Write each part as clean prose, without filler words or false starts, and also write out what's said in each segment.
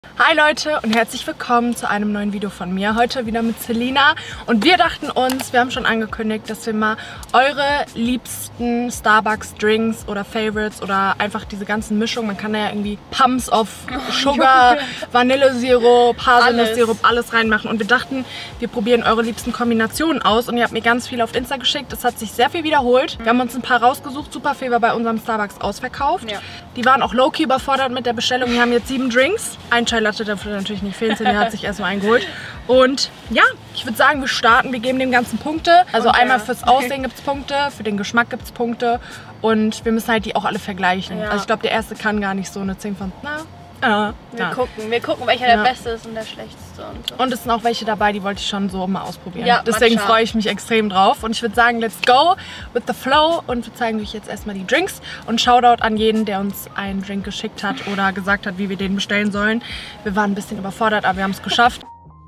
Hi Leute und herzlich willkommen zu einem neuen Video von mir. Heute wieder mit Selina und wir dachten uns, wir haben schon angekündigt, dass wir mal eure liebsten Starbucks Drinks oder Favorites oder einfach diese ganzen Mischungen, man kann da ja irgendwie Pumps of Sugar, Vanillesirup, Haselnusssirup, alles reinmachen und wir dachten, wir probieren eure liebsten Kombinationen aus und ihr habt mir ganz viel auf Insta geschickt, es hat sich sehr viel wiederholt. Wir haben uns ein paar rausgesucht, super viel war bei unserem Starbucks ausverkauft. Ja. Die waren auch low-key überfordert mit der Bestellung, wir haben jetzt 7 Drinks, ein Chai Latte darf natürlich nicht fehlen, Selina hat sich erstmal eingeholt. Und ja, ich würde sagen, wir starten, wir geben dem Ganzen Punkte. Also einmal fürs Aussehen gibt es Punkte, für den Geschmack gibt es Punkte und wir müssen halt die auch alle vergleichen. Ja. Also ich glaube, der erste kann gar nicht so eine 10 von, Wir gucken, welcher der beste ist und der schlechteste und so. Und es sind auch welche dabei, die wollte ich schon so mal ausprobieren. Ja, deswegen freue ich mich extrem drauf. Und ich würde sagen, let's go with the flow. Und wir zeigen euch jetzt erstmal die Drinks. Und Shoutout an jeden, der uns einen Drink geschickt hat oder gesagt hat, wie wir den bestellen sollen. Wir waren ein bisschen überfordert, aber wir haben es geschafft.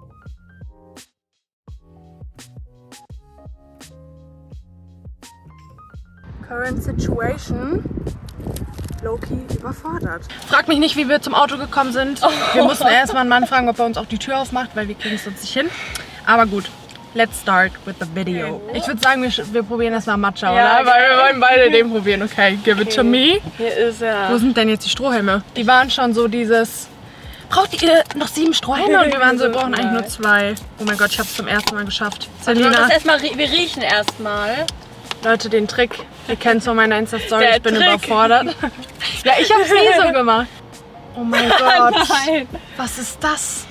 Current situation. Low-key überfordert. Frag mich nicht, wie wir zum Auto gekommen sind. Wir mussten erstmal einen Mann fragen, ob er uns auch die Tür aufmacht, weil wir kriegen es sonst nicht hin. Aber gut, let's start with the video. Ich würde sagen, wir probieren erstmal Matcha, ja, oder? Weil wir wollen beide den probieren. Okay, give it to me. Hier ist er. Wo sind denn jetzt die Strohhalme? Die waren schon so dieses... Braucht ihr noch 7 Strohhalme? Und wir waren so, wir brauchen eigentlich nur 2. Oh mein Gott, ich habe es zum ersten Mal geschafft. Selina. Wir riechen erstmal. Leute, den Trick, ihr kennt es von meiner Insta-Story, ich bin überfordert. Ja, ich hab's nie so gemacht. Oh mein Gott. Nein. Was ist das?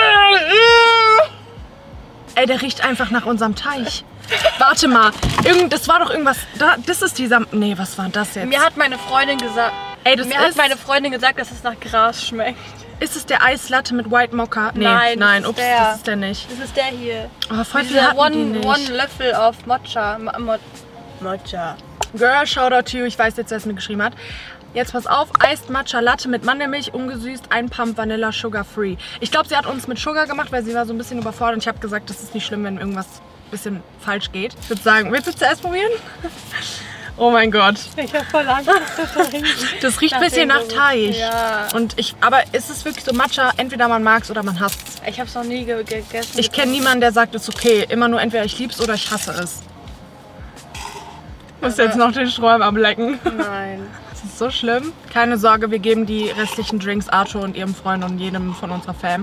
Ey, der riecht einfach nach unserem Teich. Warte mal, das war doch irgendwas, das ist dieser, nee, was war das jetzt? Mir hat meine Freundin gesagt, dass es nach Gras schmeckt. Ist es der Eislatte mit White Mocha? Nee, nein, ups, das ist der nicht. Das ist der hier. Oh, voll viel hatten die nicht. One Löffel auf Matcha. Matcha. Girl, Shoutout to you. Ich weiß jetzt, wer es mir geschrieben hat. Jetzt pass auf, Iced Matcha Latte mit Mandelmilch, ungesüßt, 1 Pump Vanilla, Sugar Free. Ich glaube, sie hat uns mit Sugar gemacht, weil sie war so ein bisschen überfordert. Und ich habe gesagt, das ist nicht schlimm, wenn irgendwas ein bisschen falsch geht. Ich würde sagen, willst du zuerst probieren? Oh mein Gott. Ich habe voll Angst, das riecht ein bisschen nach Teig. Ja. Aber ist es wirklich so Matcha, entweder man mag es oder man hasst es? Ich habe es noch nie gegessen. Ich kenne niemanden, der sagt, es ist okay. Immer nur entweder ich liebe es oder ich hasse es. Ich muss jetzt noch den Strohhalm ablecken. Nein. Das ist so schlimm. Keine Sorge, wir geben die restlichen Drinks Arthur und ihrem Freund und jedem von unserer Fam.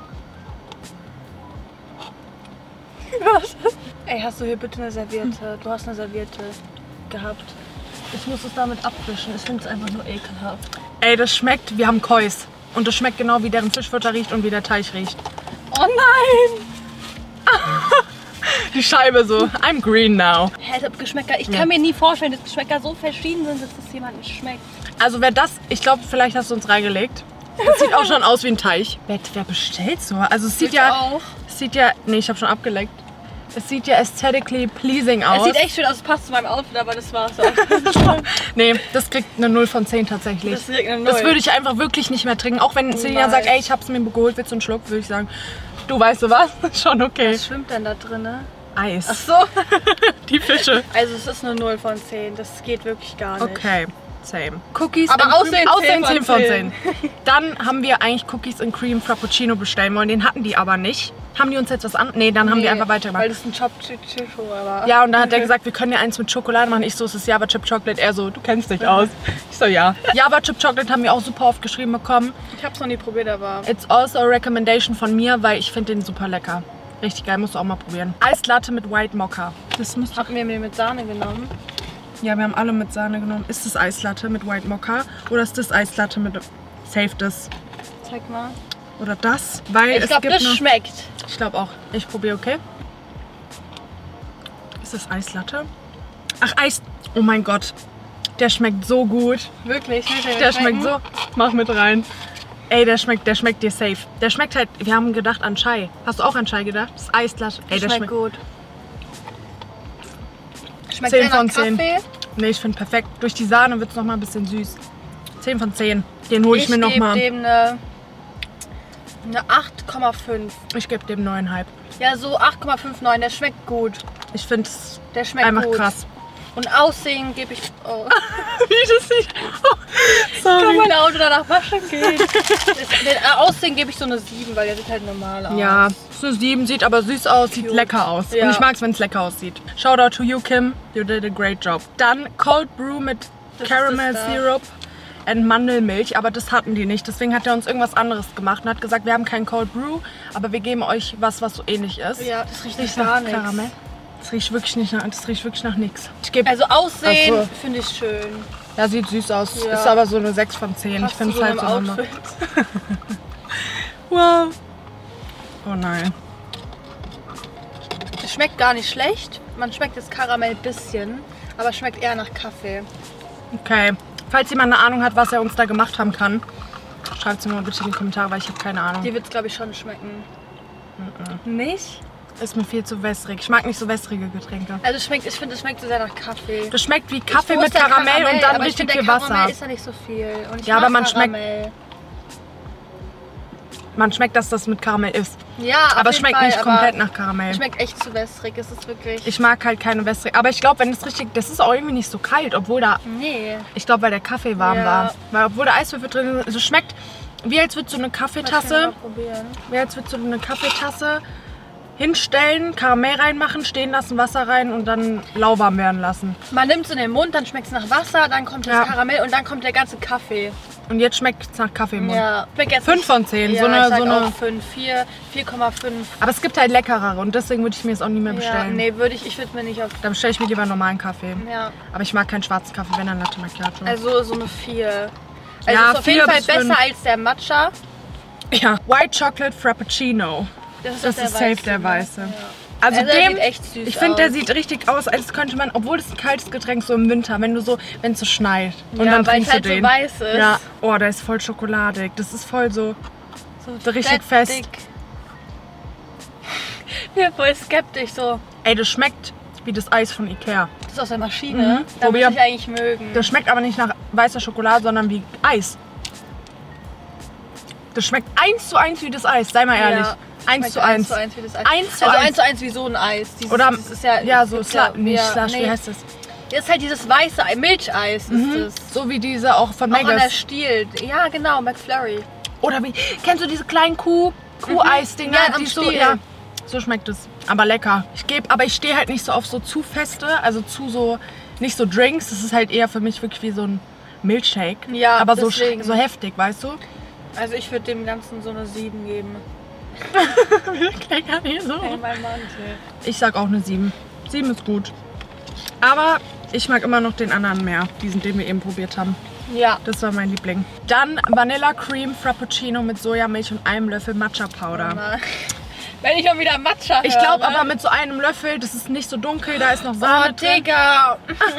Was? Ey, hast du hier bitte eine Serviette? Du hast eine Serviette gehabt. Ich muss es damit abwischen. Ich finde es einfach nur ekelhaft. Ey, das schmeckt, wir haben Kois. Und das schmeckt genau wie deren Fischfutter riecht und wie der Teig riecht. Oh nein! Die Scheibe so, I'm green now. Hä, das Geschmäcker, ich kann mir nie vorstellen, dass Geschmäcker so verschieden sind, dass das jemand nicht schmeckt. Also wer das, ich glaube, vielleicht hast du uns reingelegt. Das sieht auch schon aus wie ein Teich. Wer bestellt so? Also es sieht nee, ich habe schon abgeleckt. Es sieht ja aesthetically pleasing aus. Es sieht echt schön aus, es passt zu meinem Outfit, aber das war's auch. Nee, das kriegt eine 0 von 10 tatsächlich. Das kriegt eine 0. Das würde ich einfach wirklich nicht mehr trinken. Auch wenn Selina sagt, ey, ich hab's mir geholt, willst du einen Schluck, würde ich sagen, du weißt du was? Schon okay. Was schwimmt denn da drin, ne? Eis. Ach so. Die Fische. Also es ist eine 0 von 10, das geht wirklich gar nicht. Okay. Same. Cookies aber Aussehen 10 von 10. Dann haben wir eigentlich Cookies and Cream Frappuccino bestellen wollen. Den hatten die aber nicht. Haben die uns jetzt was an? Nee, dann haben wir einfach weitergemacht. Weil das ist ein Chip war. Ja, und dann hat der gesagt, wir können ja eins mit Schokolade machen. Ich so, es ist Java Chip Chocolate. Er so, du kennst dich aus. Ich so, ja. Java Chip Chocolate haben wir auch super oft geschrieben bekommen. Ich hab's noch nie probiert, aber... It's also a recommendation von mir, weil ich finde den super lecker. Richtig geil, musst du auch mal probieren. Iced Latte mit White Mocha. Das haben wir mit Sahne genommen. Ja, wir haben alle mit Sahne genommen. Ist das Eislatte mit White Mocha oder ist das Eislatte mit Safe das? Zeig mal. Oder das? Weil ich glaube, das schmeckt. Ich glaube auch. Ich probiere, okay? Ist das Eislatte? Ach, Eis. Oh mein Gott. Der schmeckt so gut. Wirklich? Der schmeckt so. Mach mit rein. Ey, der schmeckt dir safe. Der schmeckt halt, wir haben gedacht an Chai. Hast du auch an Chai gedacht? Das Eislatte. Ey, der schmeckt gut. Schmeckt 10 von 10. Nee, ich finde perfekt. Durch die Sahne wird es noch mal ein bisschen süß. 10 von 10. Den hole ich mir noch mal. Ich gebe dem eine 8,5. Ich gebe dem 9,5. Ja, so 8,59. Der schmeckt gut. Ich finde es einfach gut. Krass. Und Aussehen gebe ich... Oh. Wie das sieht. Oh, Kann sorry. mein Auto danach waschen gehen? Den Aussehen gebe ich so eine 7, weil der sieht halt normal aus. Ja, ist eine 7, sieht aber süß aus, sieht Cute. lecker aus. Ja. Und ich mag es, wenn es lecker aussieht. Shoutout to you, Kim. You did a great job. Dann Cold Brew mit Das Caramel ist das da. Syrup und Mandelmilch, aber das hatten die nicht. Deswegen hat er uns irgendwas anderes gemacht und hat gesagt, wir haben kein Cold Brew, aber wir geben euch was so ähnlich ist. Ja, das riecht Riecht nicht gar nach nichts. Karamell. Das riecht wirklich nicht nach, das riecht wirklich nach nichts. Ich gebe, Also Aussehen Ach so. finde ich schön. ja, sieht süß aus. Ja. Ist aber so eine 6 von 10. Passt ich finde zu es halt so einem normal. Outfit. Wow. Oh nein. Es schmeckt gar nicht schlecht. Man schmeckt das Karamell ein bisschen, aber schmeckt eher nach Kaffee. Okay. Falls jemand eine Ahnung hat, was er uns da gemacht haben kann, schreibt es mir mal bitte in die Kommentare, weil ich habe keine Ahnung. Die wird es, glaube ich, schon schmecken. Nicht? Ist mir viel zu wässrig. Ich mag nicht so wässrige Getränke. Also ich finde, es schmeckt so sehr nach Kaffee. Das schmeckt wie Kaffee Wo mit ist der Karamell und dann aber ich richtig finde, viel der Karamell Wasser. ist ja nicht so viel. Und ich Ja, mag aber man schmeckt- Karamell. Man schmeckt, dass das mit Karamell ist. Ja, auf Aber es jeden schmeckt Fall, nicht aber komplett nach Karamell. Es schmeckt echt zu wässrig. Es ist wirklich... Ich mag halt keine wässrige. Aber ich glaube, wenn es richtig... Das ist auch irgendwie nicht so kalt, obwohl da... Nee. Ich glaube, weil der Kaffee warm Ja. war. Weil obwohl der Eiswürfel drin ist. Also es schmeckt wie als würdest du eine Lass mich Kaffeetasse... mal probieren. Wie als würdest du eine Kaffeetasse hinstellen, Karamell reinmachen, stehen lassen, Wasser rein und dann lauwarm werden lassen. Man nimmt es in den Mund, dann schmeckt es nach Wasser, dann kommt das Ja. Karamell und dann kommt der ganze Kaffee. Und jetzt schmeckt es nach Kaffee im Mund. Ja. Schmeckt jetzt 5 nicht- von 10. Ja, so eine, ich sag so eine, auch 5, 4, 4,5. aber es gibt halt leckerere und deswegen würde ich mir jetzt auch nie mehr Ja, bestellen. nee, ich würde mir nicht auf... Dann bestelle ich mir lieber normalen Kaffee. Ja, Aber ich mag keinen schwarzen Kaffee, wenn dann Latte Macchiato. also so eine 4. Also Ja, ist auf 4 jeden Fall bis besser 5. als der Matcha. Ja, White Chocolate Frappuccino. Das Das der ist safe der ne? Weiße. Ja. Also der dem, sieht echt süß ich finde, der aus. sieht richtig aus, als könnte man, obwohl es ein kaltes Getränk so im Winter, wenn es so schneit und Ja, dann weil es trinkst halt du so den. weiß ist. Ja, oh, der ist voll schokoladig. Das ist voll so richtig fett fest. dick. Ich bin voll skeptisch so. Ey, das schmeckt wie das Eis von Ikea. Das ist aus der Maschine. Mhm. Da Probier. muss ich eigentlich mögen. Das schmeckt aber nicht nach weißer Schokolade, sondern wie Eis. Das schmeckt 1:1 wie das Eis, sei mal ehrlich. Ja, 1:1. 1:1 wie das Eis. 1:1. Also 1:1 wie so ein Eis. Dieses, Oder das ist ja, ja, so das ist Slush, nicht ja, Slush, wie nee. heißt das? Das ist halt dieses weiße Ei, Milcheis ist das. So wie diese auch von Auch an der Megas. Stiel. Ja, genau, McFlurry. Oder wie, kennst du diese kleinen Kuh-Eis-Dinger? Ja, am die so, Stiel. ja, so schmeckt es. Aber lecker. Aber ich stehe halt nicht so auf so zu feste, also zu so, nicht so Drinks. Das ist halt eher für mich wirklich wie so ein Milkshake. Ja, aber so, deswegen. so heftig, weißt du? Also ich würde dem Ganzen so eine 7 geben. Lecker, nee, so. Hey, mein Mantel. Ich sag auch eine 7. 7 ist gut. Aber ich mag immer noch den anderen mehr, diesen, den wir eben probiert haben. Ja. Das war mein Liebling. Dann Vanilla Cream Frappuccino mit Sojamilch und einem Löffel Matcha Powder. Na, wenn ich mal wieder Matcha höre. Ich glaube aber mit so einem Löffel, das ist nicht so dunkel, da ist noch Oh, Sahne drin. Digga.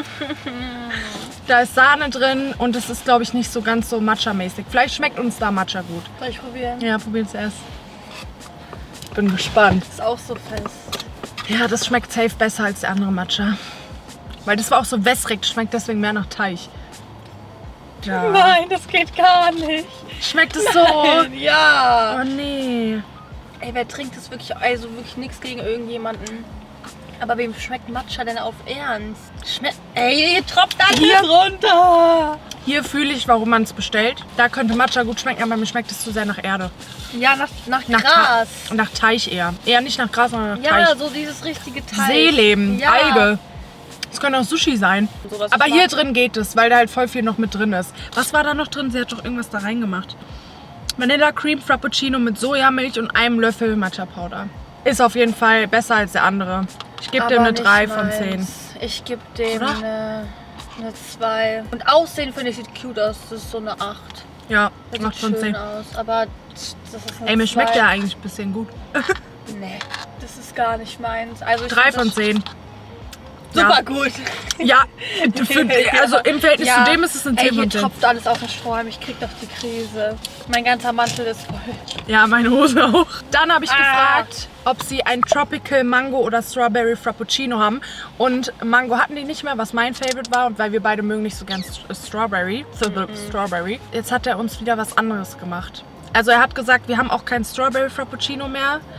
Da ist Sahne drin und es ist, glaube ich, nicht so ganz so Matcha-mäßig. Vielleicht schmeckt uns da Matcha gut. Soll ich probieren? Ja, probieren es erst. Bin gespannt. Ist auch so fest. Ja, das schmeckt safe besser als der andere Matcha. Weil das war auch so wässrig, das schmeckt deswegen mehr nach Teig. Ja. Nein, das geht gar nicht. Schmeckt es so? Nein, ja. Oh nee. Ey, wer trinkt das wirklich? Also wirklich nichts gegen irgendjemanden. Aber wem schmeckt Matcha denn auf Ernst? Ey, hier tropft alles Hier. runter. Hier fühle ich, warum man es bestellt. Da könnte Matcha gut schmecken, aber mir schmeckt es zu sehr nach Erde. Ja, nach Nach Gras. Nach Teich eher. Eher nicht nach Gras, sondern nach Ja, Teich. so dieses richtige Teig. Seeleben, ja. Alge. Es könnte auch Sushi sein. Sowas Aber ich hier mag. drin geht es, weil da halt voll viel noch mit drin ist. Was war da noch drin? Sie hat doch irgendwas da reingemacht. Vanilla Cream Frappuccino mit Sojamilch und einem Löffel Matcha Powder. Ist auf jeden Fall besser als der andere. Ich gebe dem Aber eine nicht 3 von meins. 10. Ich gebe dem Oder? eine 2. Und Aussehen finde ich sieht cute aus. Das ist so eine 8. Ja, Das 8 sieht von schön 10. aus. Aber das ist eine Ey, mir schmeckt 2. der eigentlich ein bisschen gut. Nee, das ist gar nicht meins. Also ich 3 find von das 10. Super gut. Ja, also im Verhältnis Ja. zu dem ist es ein 10 Ey, hier von 10. tropft alles auf den Strohhalm. Ich krieg doch die Krise. Mein ganzer Mantel ist voll. Ja, meine Hose auch. Dann habe ich Ah. gefragt, ob sie ein Tropical Mango oder Strawberry Frappuccino haben. Und Mango hatten die nicht mehr, was mein Favorite war. Und weil wir beide mögen nicht so gern Strawberry. Strawberry. Jetzt hat er uns wieder was anderes gemacht. Also er hat gesagt, wir haben auch kein Strawberry Frappuccino mehr.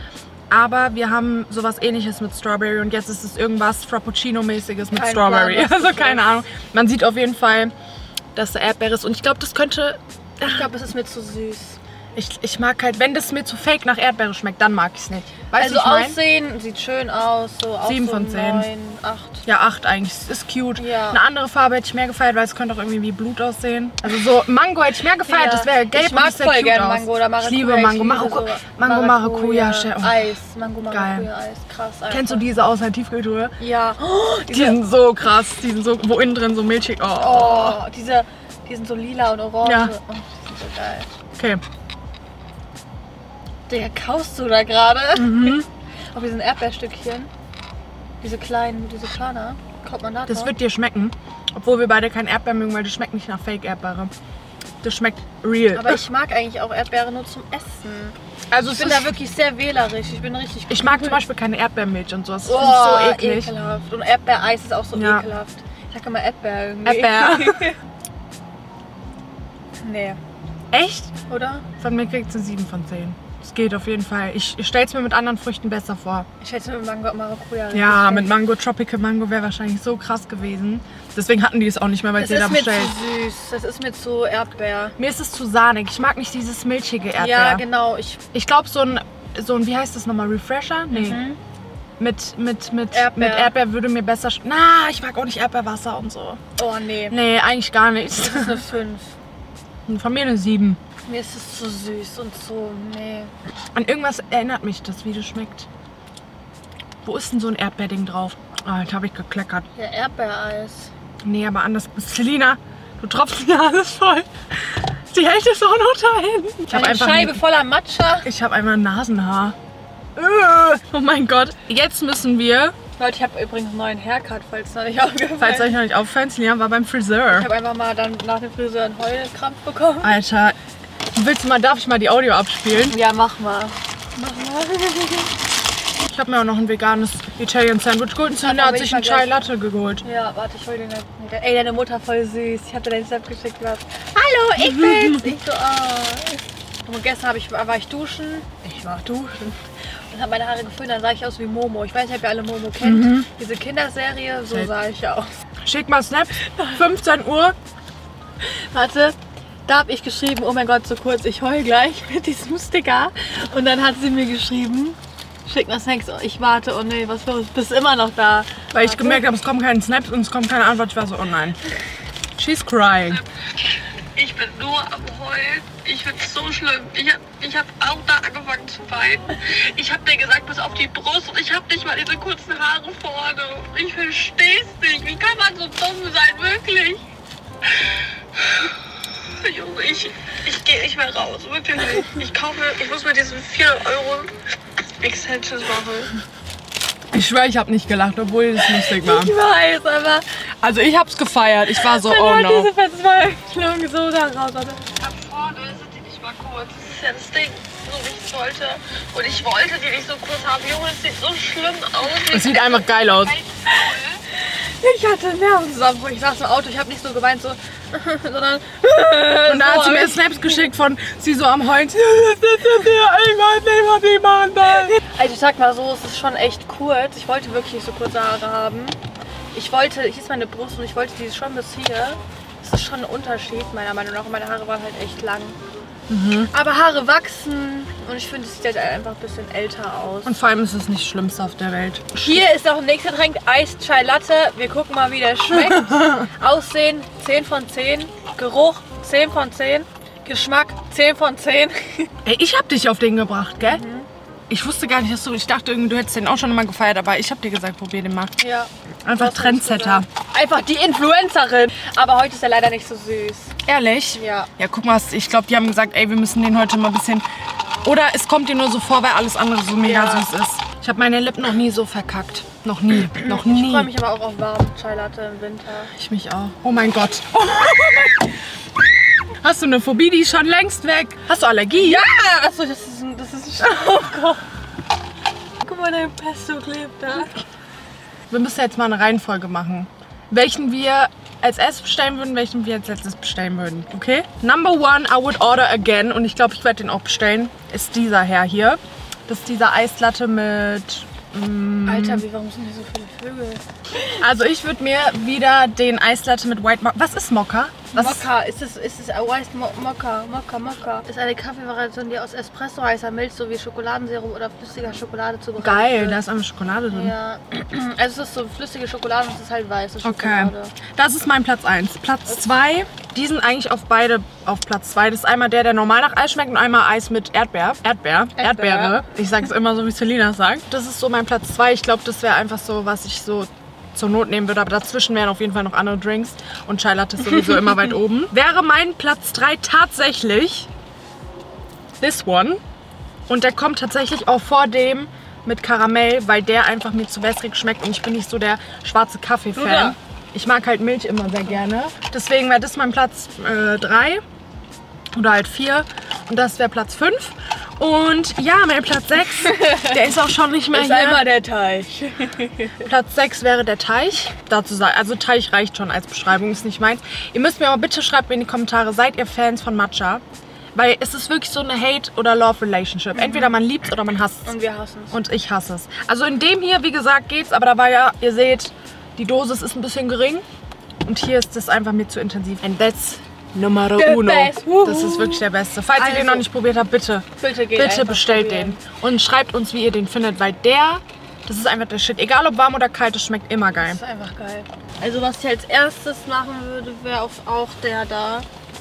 Aber wir haben sowas Ähnliches mit Strawberry und jetzt ist es irgendwas Frappuccino-mäßiges mit Kein Strawberry. Plan, was Also das keine ist. Ahnung. Man sieht auf jeden Fall, dass da Erdbeere ist und ich glaube, das könnte... Ich glaube, es ist mir zu süß. Ich mag halt, wenn das mir zu fake nach Erdbeere schmeckt, dann mag ich es nicht. Weißt du, Also ich mein? Aussehen sieht schön aus, so auch 7 so von 10. 9, 8. Ja, 8 eigentlich. Ist cute. Ja. Eine andere Farbe hätte ich mehr gefeiert, weil es könnte auch irgendwie wie Blut aussehen. Also so Mango hätte ich mehr gefeiert, das wäre gelb Ich mag und das sähe voll cute gerne aus. Mango oder Maracuja. Ich liebe Mango. Mango, Maracuja. Eis. Mango, Geil. Maracuja, Eis. Krass. Einfach. Kennst du diese aus der Tiefkühltruhe? Ja. Oh, Die sind so krass. Die sind so, wo innen drin so milchig. Oh. Oh, die sind so lila und orange. Ja. Oh, die sind so geil. Okay. Digga, kaust du da gerade? Mhm. Auf diesen Erdbeerstückchen. Diese kleinen, diese Körner. Kommt man da Das drauf? wird dir schmecken. Obwohl wir beide kein Erdbeer mögen, weil das schmeckt nicht nach Fake-Erdbeere. Das schmeckt real. Aber ich mag eigentlich auch Erdbeere nur zum Essen. also Ich bin da wirklich sehr wählerisch. Ich bin richtig Ich mag zum Beispiel keine Erdbeermilch und sowas. Das Oh, finde ich so eklig. ekelhaft. Und Erdbeereis ist auch so Ja. ekelhaft. Ich sag immer Erdbeer irgendwie. Erdbeer. Nee, Echt? oder? Von mir kriegt es eine 7 von 10. Es geht auf jeden Fall. Ich stelle es mir mit anderen Früchten besser vor. Ich hätte mit Mango und Maracuja. Ja, richtig mit Mango, Tropical Mango wäre wahrscheinlich so krass gewesen. Deswegen hatten die es auch nicht mehr, weil Das sie da ist mir bestellt. zu süß. Das ist mir zu Erdbeer. Mir ist es zu sahnig. Ich mag nicht dieses milchige Erdbeer. Ja, genau. Ich glaube, so ein, wie heißt das nochmal? Refresher? Nee. Mhm. Mit Erdbeer. Erdbeer würde mir besser. Na, ich mag auch nicht Erdbeerwasser und so. Oh nee. Nee, eigentlich gar nicht. Das ist eine 5. Von mir eine 7. Mir ist es zu süß und so, nee. An irgendwas erinnert mich das, wie das schmeckt. Wo ist denn so ein Erdbeerding drauf? Ah, jetzt habe ich gekleckert. Ja, Erdbeereis. Nee, aber anders. Selina, du tropfst mir alles voll. Die Hälfte ist auch noch da hinten. Ich habe Eine einfach, Scheibe voller Matcha. ich hab einmal ein Nasenhaar. Oh mein Gott. Jetzt müssen wir, Leute, ich habe übrigens einen neuen Haircut, falls es noch nicht aufgefallen falls euch noch nicht auffällt, Selina war beim Friseur. Ich habe einfach mal dann nach dem Friseur einen Heulkrampf bekommen. Alter, darf ich mal die Audio abspielen? Ja, mach mal. Mach mal. Ich habe mir auch noch ein veganes Italian Sandwich geholt und Selina Aber hat will sich ich mal einen Chai gleich- Latte geholt. Ja, warte, ich hol den. Ey, deine Mutter voll süß. Ich hab dir deinen Snap geschickt. Was? Hallo, ich bin's. Ich so, Und gestern war ich duschen. Ich war duschen. Und hab meine Haare geföhnt, dann sah ich aus wie Momo. Ich weiß nicht, ob ihr alle Momo kennt. Diese Kinderserie, so Safe. sah ich aus. Schick mal Snap, 15 Uhr. Warte, da hab ich geschrieben, oh mein Gott, so kurz, ich heul gleich mit diesem Sticker. Und dann hat sie mir geschrieben, schick mal Snacks, ich warte, oh nee, was los, bist immer noch da. Weil ich gemerkt habe, es kommen keine Snaps und es kommt keine Antwort. Ich war so, oh nein. She's crying. Ich bin nur am Heulen. Ich find's so schlimm. Ich hab auch da angefangen zu weinen. Ich hab dir gesagt, bis auf die Brust und ich hab nicht mal diese kurzen Haare vorne. Ich versteh's nicht. Wie kann man so dumm sein, wirklich? Junge, ich gehe nicht mehr raus, wirklich nicht. Ich muss mit diesen 4 Euro Extensions machen. Ich schwöre, ich habe nicht gelacht, obwohl es lustig war. Ich weiß, aber Also ich hab's gefeiert. Ich war so, dann oh hat no. diese Verzweiflung so da raus. Warte. Da vorne sind die nicht mal kurz. Das ist ja das Ding, so wie ich es wollte. Und ich wollte die nicht so kurz haben. Junge, es sieht so schlimm aus. Es sieht einfach geil aus. Ich hatte einen Nervenzusammenbruch. Ich saß im Auto, ich habe nicht so geweint, so, sondern. Und da hat sie mir Snaps geschickt von sie so am Heulen. Also ich sag mal so, es ist schon echt kurz. Ich wollte wirklich nicht so kurze Haare haben. Hier ist meine Brust und ich wollte die schon bis hier. Das ist schon ein Unterschied, meiner Meinung nach. Und meine Haare waren halt echt lang. Aber Haare wachsen und ich finde, es sieht halt einfach ein bisschen älter aus. Und vor allem ist es nicht das Schlimmste auf der Welt. Hier ist auch ein nächster Getränk, Eis Chai Latte. Wir gucken mal, wie der schmeckt. Aussehen 10 von 10. Geruch 10 von 10. Geschmack 10 von 10. Ey, ich hab dich auf den gebracht, gell? Ich wusste gar nicht, dass ich dachte irgendwie, du hättest den auch schon immer gefeiert, aber ich hab dir gesagt, probier den mal. Ja. Einfach Trendsetter. Einfach die Influencerin. Aber heute ist er leider nicht so süß. Ehrlich? Ja. Ja, guck mal, ich glaube, die haben gesagt, ey, wir müssen den heute mal ein bisschen... Oder es kommt dir nur so vor, weil alles andere so mega Ja. süß ist. Ich habe meine Lippen noch nie so verkackt. Noch nie. Noch Ich nie. freue mich aber auch auf warmen Chai Latte im Winter. Ich mich auch. Oh mein Gott. Oh mein... Hast du eine Phobie, die ist schon längst weg? Hast du Allergie? Ja! Achso, das ist ein Staubkorn. Guck mal, dein Pesto klebt da. Wir müssen jetzt mal eine Reihenfolge machen. Welchen wir als erstes bestellen würden, welchen wir als letztes bestellen würden. Okay? Number one, I would order again. Und ich glaube, ich werde den auch bestellen. Ist dieser Herr hier. Das ist dieser Eislatte mit... Alter, warum sind hier so viele Vögel? Also ich würde mir wieder den Eislatte mit White Mocha... Was ist Mokka? Mokka, ist es White Mokka. Ist eine Kaffeevariation, die aus Espresso, heißer Milch sowie Schokoladensirup oder flüssiger Schokolade zubereitet Geil, wird. da ist einfach Schokolade drin. Ja, also es ist so flüssige Schokolade und es ist halt weiße Schokolade. Okay, das ist mein Platz 1. Platz 2, die sind eigentlich auf beide auf Platz 2. Das ist einmal der normal nach Eis schmeckt und einmal Eis mit Erdbeere. Ich sage es immer so, wie Selina sagt. Das ist so mein Platz 2. Ich glaube, das wäre einfach so, was ich so zur Not nehmen würde. Aber dazwischen wären auf jeden Fall noch andere Drinks. Und Chai Latte ist sowieso immer weit oben. Wäre mein Platz 3 tatsächlich this one. Und der kommt tatsächlich auch vor dem mit Karamell, weil der einfach mir zu wässrig schmeckt. Und ich bin nicht so der schwarze Kaffee-Fan. Ich mag halt Milch immer sehr gerne. Deswegen wäre das mein Platz 3 oder halt 4 und das wäre Platz 5. Und ja, mein Platz 6, der ist auch schon nicht mehr ist hier. einmal der Teich. Platz 6 wäre der Teich. Dazu sagen, also Teich reicht schon als Beschreibung, ist nicht meins. Ihr müsst mir aber bitte schreibt mir in die Kommentare, seid ihr Fans von Matcha? Weil es ist wirklich so eine Hate- oder Love-Relationship. Entweder man liebt es oder man hasst es. Und wir hassen es. Und ich hasse es. Also in dem hier, wie gesagt, geht's, aber da war ja, ihr seht, die Dosis ist ein bisschen gering. Und hier ist es einfach mir zu intensiv. And that's Numero uno. Das ist wirklich der Beste. Falls ihr den noch nicht probiert habt, bitte bestellt den. Und schreibt uns, wie ihr den findet, weil das ist einfach der Shit. Egal ob warm oder kalt, das schmeckt immer geil. Das ist einfach geil. Also was ich als erstes machen würde, wäre auch der da.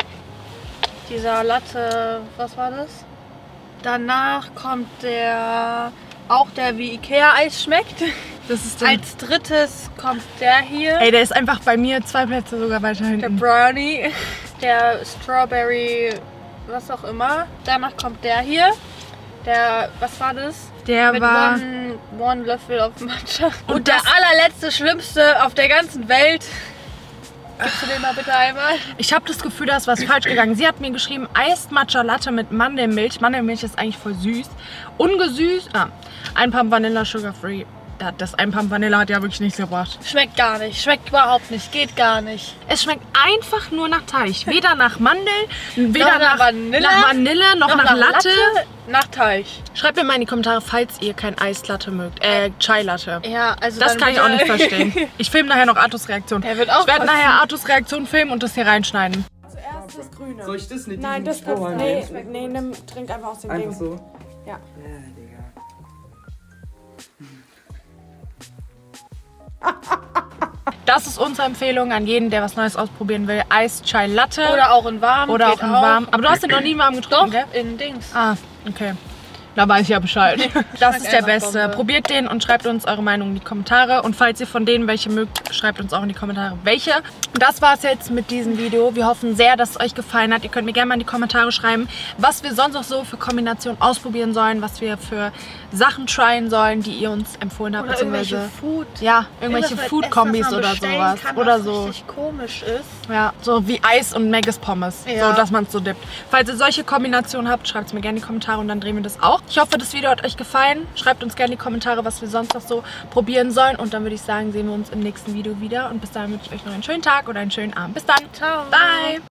Dieser Latte, was war das? Danach kommt auch der wie Ikea-Eis schmeckt. Das ist Als drittes kommt der hier. Ey, der ist einfach bei mir 2 Plätze sogar weiter hinten. Der Brownie. Der Strawberry, was auch immer. Danach kommt der hier. Der, was war das? Der mit war... One Löffel auf Matcha. Und der allerletzte, schlimmste auf der ganzen Welt. Gibst du den mal bitte einmal? Ich habe das Gefühl, da ist was falsch gegangen. Sie hat mir geschrieben, Iced Matcha Latte mit Mandelmilch. Mandelmilch ist eigentlich voll süß. Ungesüßt. Ein Pump Vanilla Sugar Free. Das ein Pump Vanilla hat ja wirklich nichts gebracht. Schmeckt gar nicht. Schmeckt überhaupt nicht. Geht gar nicht. Es schmeckt einfach nur nach Teig. Weder nach Mandel, weder nach Vanille, noch nach Latte. Nach Teich. Schreibt mir mal in die Kommentare, falls ihr kein Eislatte mögt. Chai Latte. Ja, also das kann ich auch nicht verstehen. Ich filme nachher noch Artus Reaktion. Der wird auch ich werde nachher Artus Reaktion filmen und das hier reinschneiden. Zuerst das Grüne. Soll ich das nicht? Nein, das kannst du. Nee, trink einfach aus dem Ding. Einfach so? Ja. Digga. Das ist unsere Empfehlung an jeden, der was Neues ausprobieren will. Eis Chai Latte. Oder auch in warm. Oder auch in warm. Aber du hast den noch nie in warm getrunken, Doch, gell? in Dings. Ah, okay. Da weiß ich ja Bescheid. Das ist der Beste. Bombe. Probiert den und schreibt uns eure Meinung in die Kommentare. Und falls ihr von denen welche mögt, schreibt uns auch in die Kommentare welche. Und das war es jetzt mit diesem Video. Wir hoffen sehr, dass es euch gefallen hat. Ihr könnt mir gerne mal in die Kommentare schreiben, was wir sonst noch so für Kombinationen ausprobieren sollen, was wir für Sachen tryen sollen, die ihr uns empfohlen habt. Oder irgendwelche Food. Ja, irgendwelche Food-Kombis oder sowas. Oder so. Was richtig komisch ist. Ja, so wie Eis und Maggis Pommes. Ja. So, dass man es so dippt. Falls ihr solche Kombinationen habt, schreibt es mir gerne in die Kommentare und dann drehen wir das auch. Ich hoffe, das Video hat euch gefallen. Schreibt uns gerne in die Kommentare, was wir sonst noch so probieren sollen. Und dann würde ich sagen, sehen wir uns im nächsten Video wieder. Und bis dahin wünsche ich euch noch einen schönen Tag oder einen schönen Abend. Bis dann. Ciao. Bye.